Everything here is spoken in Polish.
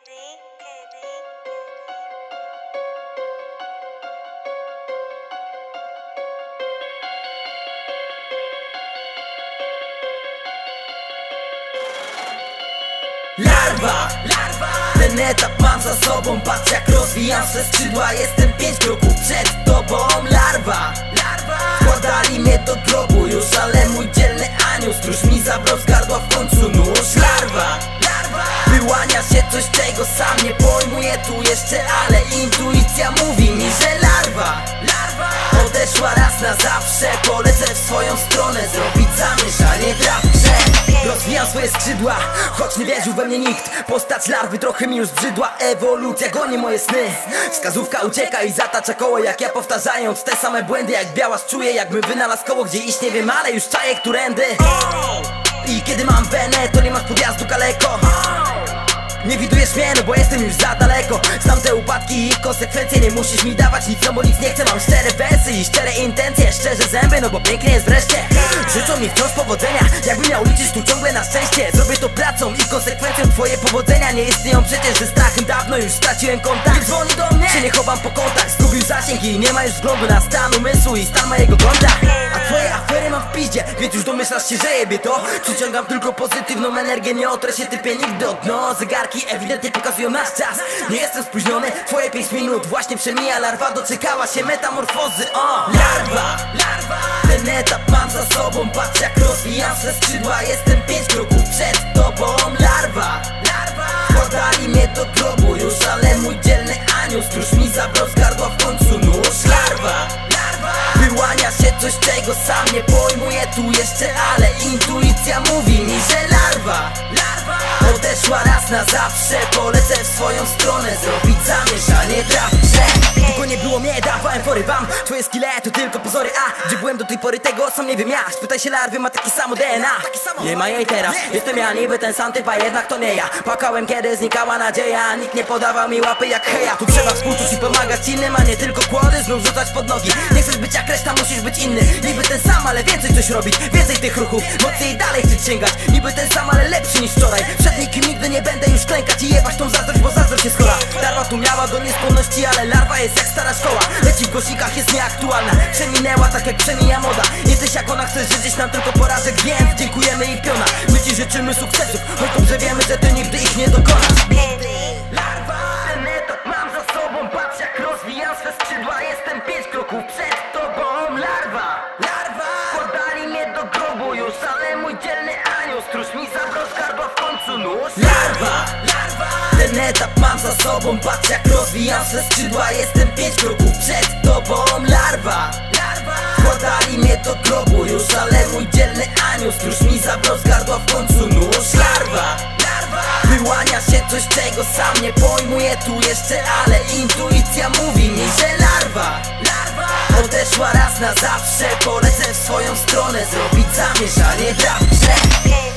Larwa, ten etap mam za sobą. Patrz jak rozwijam swe skrzydła. Jestem 5 kroków przed tobą. Larwa, wkładali mnie do grobu już, ale mój dzielny anioł stróż mi zabrał z gardła w końcu nóż. Larwa, wyłania się coś, czego sam nie pojmuję tu jeszcze, ale intuicja mówi mi, że larwa odeszła raz na zawsze. Polecę w swoją stronę, zrobić zamieszanie w grze. Rozwijam swoje skrzydła, choć nie wierzył we mnie nikt. Postać larwy trochę mi już zbrzydła. Ewolucja goni moje sny. Wskazówka ucieka i zatacza koło, jak ja powtarzając te same błędy. Jak biała czuję, jakby wynalazł koło, gdzie iść nie wiem, ale już czaję którędy. I kiedy mam wenę, to nie masz podjazdu kaleko. Nie widujesz mnie, no bo jestem już za daleko. Znam te upadki i ich konsekwencje. Nie musisz mi dawać nic, no bo nic nie chcę. Mam szczere wersy i szczere intencje, szczerze zęby, no bo pięknie jest wreszcie. Życzą mi wciąż powodzenia, jakbym miał liczyć tu ciągle na szczęście. Zrobię to pracą i konsekwencją. Twoje powodzenia nie istnieją przecież, że strachem dawno już straciłem kontakt. Nie dzwoni do mnie, się nie chowam po kątach. Zgubił zasięg i nie ma już względu na stan umysłu i stan mojego konta. A twoje afery mam w piździe, więc już domyślasz się, że jebie to. Przyciągam tylko pozytywną energię, nie otrę się typie nigdy o dno. Zegarki ewidentnie pokazują nasz czas. Nie jestem spóźniony, twoje 5 minut właśnie przemija. Larwa doczekała się metamorfozy. Larwa, ten etap mam za sobą. Patrz jak rozwijam swe skrzydła. Jestem 5 kroków przed tobą. Larwa, wkładali mnie do grobu już, ale mój dzielny anioł stróż mi zabrał z gardła w końcu nóż. Larwa, wyłania się coś, czego sam nie pojmuję tu jeszcze, ale intuicja mówi mi, że larwa odeszła raz na zawsze. Polecę w swoją stronę, zrobić zamieszanie w grze. Długo nie było mnie, dawałem fory wam. Twoje skille to tylko pozory, a gdzie byłem do tej pory, tego sam nie wiem ja. Spytaj się larwy, ma takie samo DNA. Nie ma jej teraz, jestem ja niby ten sam typ, a jednak to nie ja. Płakałem kiedy znikała nadzieja, nikt nie podawał mi łapy jak heja. Tu trzeba współczuć i pomagać innym, a nie tylko kłody znów rzucać pod nogi. Nie chcesz być jak reszta, musisz być inny. Niby ten sam, ale więcej coś robić, więcej tych ruchów, mocniej dalej chcesz sięgać. Niby ten sam, ale lepszy niż wczoraj. Przed nikim nigdy nie będę już klękać i jebać tą zazdrość, bo zazdrość jest chora. Larwa tu miała do niespełności, ale larwa jest jak stara szkoła. Leci w głośnikach, jest nieaktualna. Przeminęła tak jak przemija moda. Jesteś jak ona, chcesz życzyć nam tylko porażek, więc dziękujemy i piona. My ci życzymy sukcesów, choć dobrze wiemy, że ty nigdy ich nie dokonasz. Larwa, ten etap mam za sobą. Patrz jak rozwijam swe skrzydła. Jestem 5 kroków przed tobą. Larwa, podali mnie do grobu już, ale mój dzielny anioł stróż mi zabrał z gardła w końcu nóż. Larwa, ten etap mam za sobą. Patrz jak rozwijam swe skrzydła. Jestem 5 kroków przed tobą. Larwa, wkładali mnie do grobu już, ale mój dzielny anioł stróż mi zabrał z gardła w końcu nóż. Larwa, wyłania się coś, czego sam nie pojmuję tu jeszcze, ale intuicja mówi mi, że larwa odeszła raz na zawsze. Polecę w swoją stronę, zrobić zamieszanie w grze.